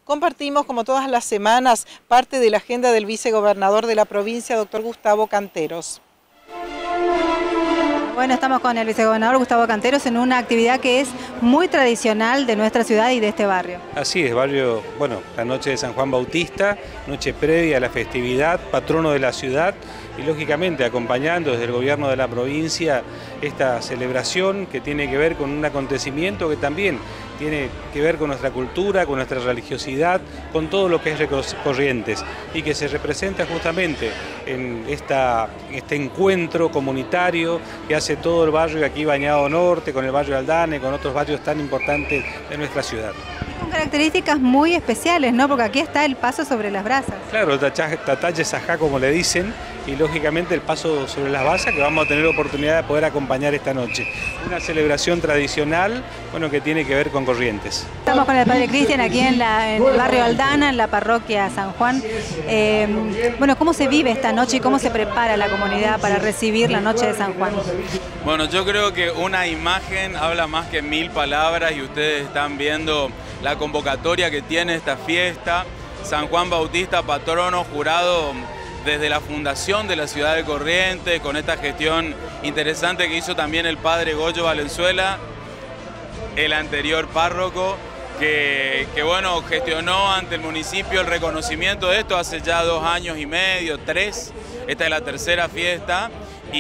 compartimos, como todas las semanas, parte de la agenda del vicegobernador de la provincia, doctor Gustavo Canteros. Bueno, estamos con el vicegobernador Gustavo Canteros en una actividad que es muy tradicional de nuestra ciudad y de este barrio. Así es, barrio, bueno, la noche de San Juan Bautista, noche previa a la festividad, patrono de la ciudad y lógicamente acompañando desde el gobierno de la provincia esta celebración que tiene que ver con un acontecimiento que también tiene que ver con nuestra cultura, con nuestra religiosidad, con todo lo que es Corrientes y que se representa justamente en este encuentro comunitario que hace todo el barrio aquí Bañado Norte, con el barrio Aldana y con otros barrios tan importantes de nuestra ciudad. Con características muy especiales, ¿no? Porque aquí está el paso sobre las brasas. Claro, el tatalle sajá, como le dicen, y lógicamente el paso sobre las brasas que vamos a tener oportunidad de poder acompañar esta noche. Una celebración tradicional, bueno, que tiene que ver con Corrientes. Estamos con el padre Cristian aquí en el barrio Aldana, en la parroquia San Juan. Bueno, ¿cómo se vive esta noche y cómo se prepara la comunidad para recibir la noche de San Juan? Bueno, yo creo que una imagen habla más que 1000 palabras y ustedes están viendo la convocatoria que tiene esta fiesta. San Juan Bautista, patrono jurado desde la fundación de la ciudad de Corrientes, con esta gestión interesante que hizo también el padre Goyo Valenzuela, el anterior párroco, que bueno, gestionó ante el municipio el reconocimiento de esto hace ya 2 años y medio, 3. Esta es la tercera fiesta.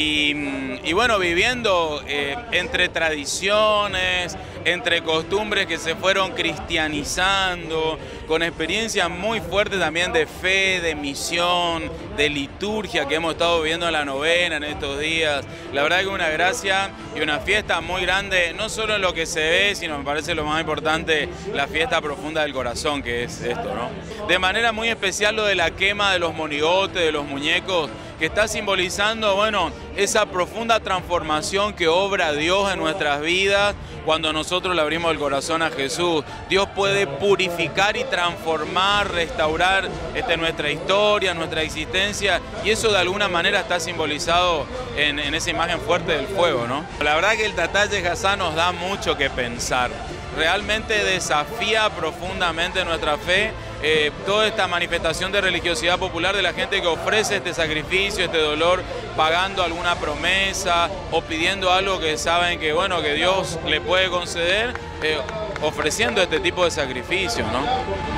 Y bueno, viviendo entre tradiciones, entre costumbres que se fueron cristianizando, con experiencias muy fuertes también de fe, de misión, de liturgia que hemos estado viviendo en la novena en estos días. La verdad que una gracia y una fiesta muy grande, no solo en lo que se ve, sino me parece lo más importante, la fiesta profunda del corazón, que es esto, ¿no? De manera muy especial lo de la quema de los monigotes, de los muñecos, que está simbolizando, bueno, esa profunda transformación que obra Dios en nuestras vidas cuando nosotros le abrimos el corazón a Jesús. Dios puede purificar y transformar, restaurar nuestra historia, nuestra existencia, y eso de alguna manera está simbolizado en esa imagen fuerte del fuego, ¿no? La verdad que el tatalle sajá nos da mucho que pensar. Realmente desafía profundamente nuestra fe, toda esta manifestación de religiosidad popular de la gente que ofrece este sacrificio, este dolor, pagando alguna promesa o pidiendo algo que saben que, bueno, que Dios le puede conceder, ofreciendo este tipo de sacrificio, ¿no?